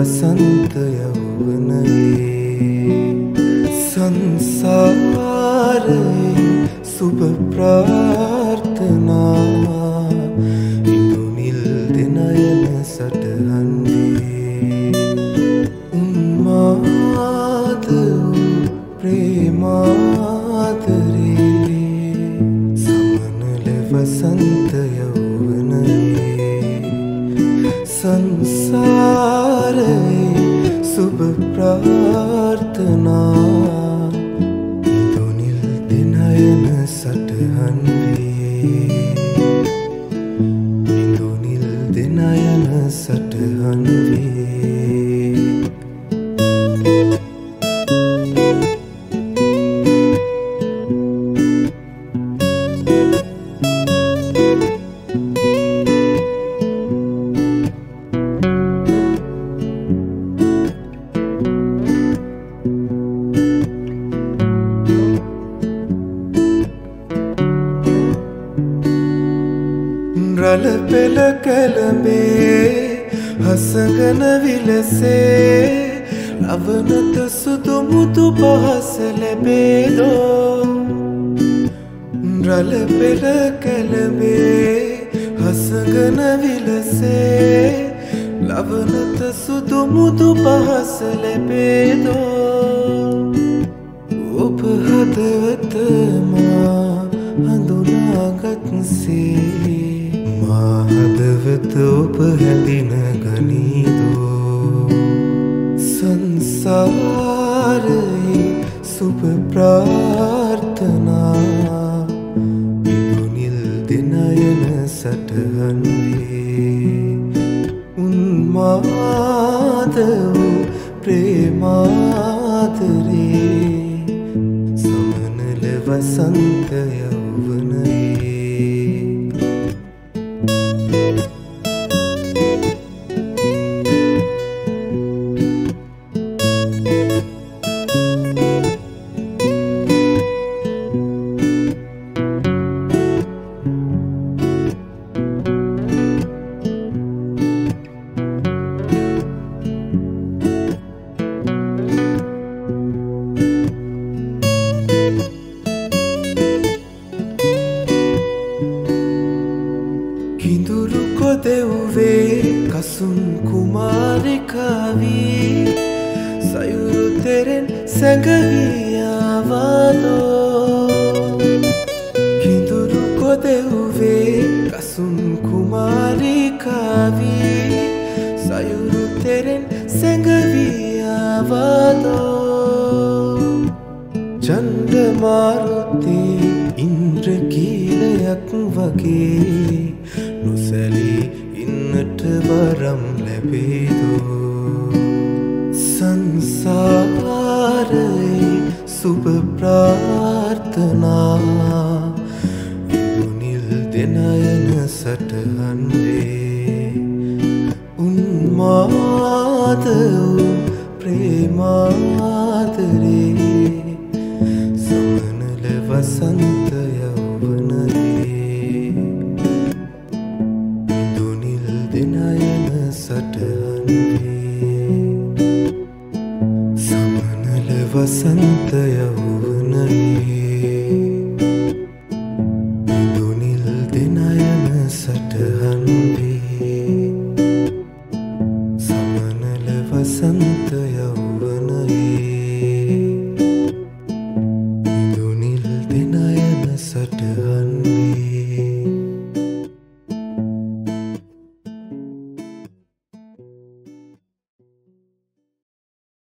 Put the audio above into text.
වසන්ත යෞවනයේ සංසාරයේ සුබ ප්‍රාර්ථනා ඉදුනිල් දෙනයන සටහන් වේ උන්මාද ප්‍රේමාදරේ සමනල වසන්ත යෞවනයේ සංසාරයේ සුබ ප්‍රාර්ථනා ඉදුනිල් දෙනයන සටහන් වේ ඉදුනිල් දෙනයන සටහන් වේ රළ පෙළ කැළඹේ හසගන විලසේ ලවනත සුදු මුදු පහස ලැබේදෝ රළ පෙළ කැළඹේ හසගන විලසේ ලවනත සුදු මුදු පහස ලැබේදෝ ඔබ හදවත මා හඳුනාගත්සේ මා හදවත ඔබ හැඳින ගනීදෝ සංසාරයේ සුබ ප්‍රාර්ථනා ඉදුනිල් දෙනයන සටහන් වේ උන්මාද වූ ප්‍රේමාදරේ සමනල වසන්ත යෞවනයේ කිඳුරු කොදෙව්වේ කසුන් කුමාරිකාවී සයුරු තෙරෙන් සැඟවී ආවාදෝ කිඳුරු කොදෙව්වේ කසුන් කුමාරිකාවී සයුරු තෙරෙන් සැඟවී ආවාදෝ චණ්ඩ මාරුති ඉන්ද්‍රකීලයක් වගේ නොසැලී ඉන්නට වරම් ලැබේදෝ සංසාරයේ සුබ ප්‍රාර්ථනා ඉදුනිල් දෙනයන සටහන් වේ උන්මාද වූ ප්‍රේමාදරේ සමනල වසන්ත යෞවනයේ ඉදුනිල් දෙනයන සටහන් වේ සමනල වසන්ත යෞවනයේ